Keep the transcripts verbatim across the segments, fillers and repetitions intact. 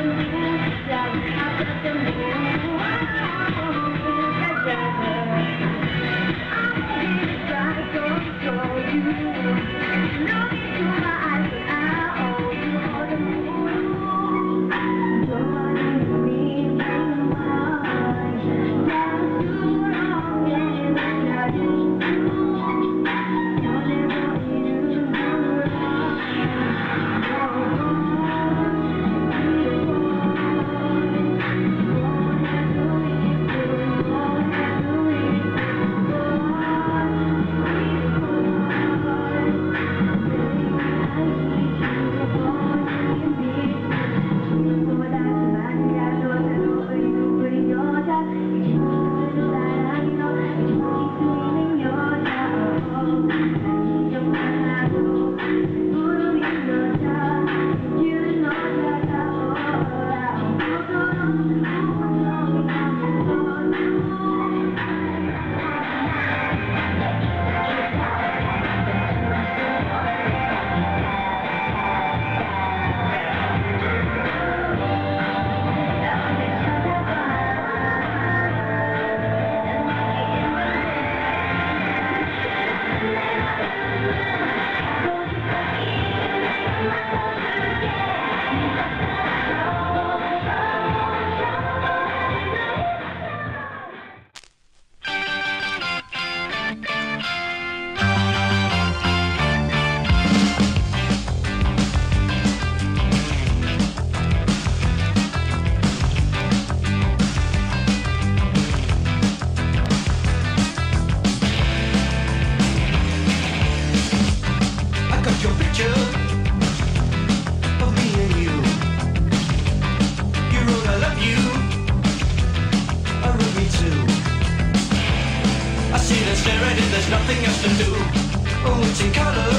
There's nothing else to do. Oh, it's in color.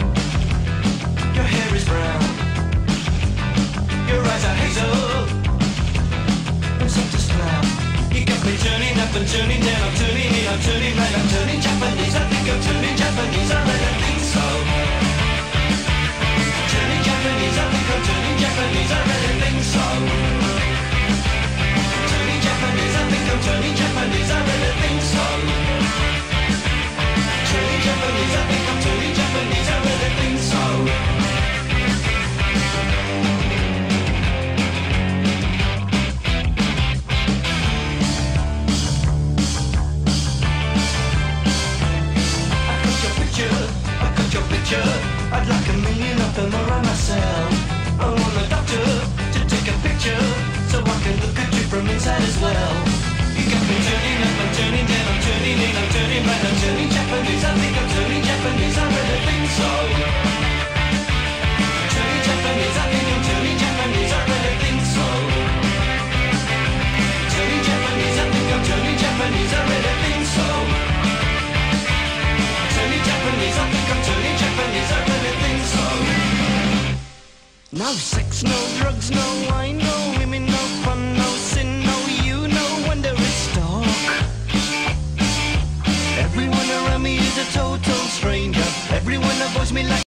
Your hair is brown. Your eyes are hazel. And soft as cloud. You got me turning up and turning down. I'm turning in, I'm turning right, I'm turning Japanese. I think I'm turning Japanese. I really think so. Turning Japanese. I think I'm turning Japanese. I really think so. Turning Japanese. I think I'm turning Japanese. I really think so. Turning Japanese, I think I'm turning Japanese, I really think so. I got your picture, I got your picture. I'd like a million of them around myself. I want a doctor to take a picture, so I can look at you from inside as well. You got me turning up, I'm turning down, I'm turning in, I'm turning right, I'm turning Japanese. I think I'm turning Japanese, I really think so. Turning Japanese, I think I'm turning Japanese, I really think so. Turning Japanese, I think I'm turning Japanese, I really think so. Turning Japanese, I think I'm turning Japanese, I really think so. No sex, no drugs, no wine, no women.